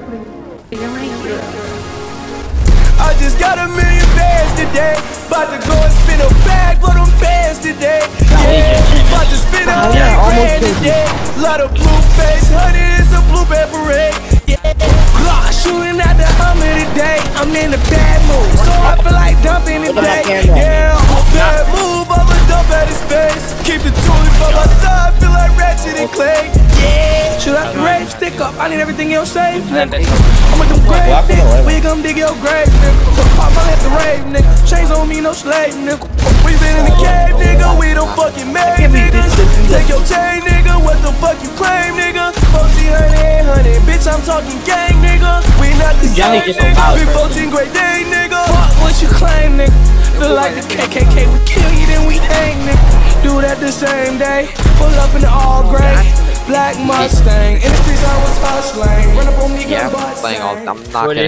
I just got $1 million bands today. About to go and spin a bag for them bands today. Yeah, about to spin a $1 today. Lot of blue face, honey, it's a blue bad parade. Yeah, Glock shooting at the Hummer today. I'm in a bad mood, so I feel like dumping today. Yeah, I'm a bad move, I'ma dump at his face. Keep the toolie by my side, feel like Ratchet and Clay. Yeah, shoot out the rave, stick up, I need everything else safe, nigga. I'm with them grave, nigga. We come dig your grave, nigga. Pop my at the rave, nigga. Chains on me, no slave, nigga. We been in the cave, nigga. We don't fucking made, niggas. Take your chain, nigga. What the fuck you claim, nigga? 1400, bitch, I'm talking gang, nigga. We not the same, nigga. We 14 great day, nigga. Fuck what you claim, nigga. Feel like the KKK, we kill you, then we hang, nigga. Do that the same day. Pull up in the all gray. Black Mustang, in the streets I was hustling. Run up on me, Yeah, I'm playing all. I'm not kidding.